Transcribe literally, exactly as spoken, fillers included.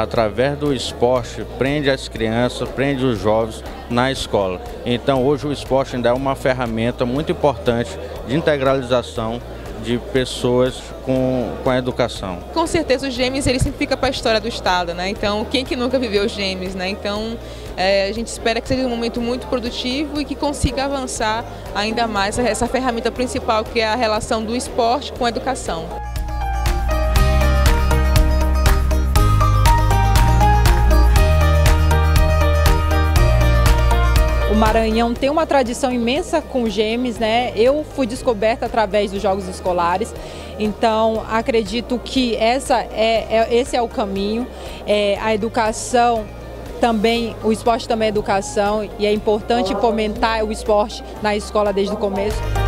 através do esporte, prende as crianças, prende os jovens na escola. Então hoje o esporte ainda é uma ferramenta muito importante de integralização de pessoas com, com a educação. Com certeza os Gêmeos ele sempre fica para a história do Estado, né? Então quem que nunca viveu os Gêmeos, né? Então é, a gente espera que seja um momento muito produtivo e que consiga avançar ainda mais essa ferramenta principal que é a relação do esporte com a educação. O Maranhão tem uma tradição imensa com Gêmeos, né? Eu fui descoberta através dos jogos escolares, então acredito que essa é, é, esse é o caminho. É, a educação também, o esporte também é educação e é importante fomentar o esporte na escola desde o começo.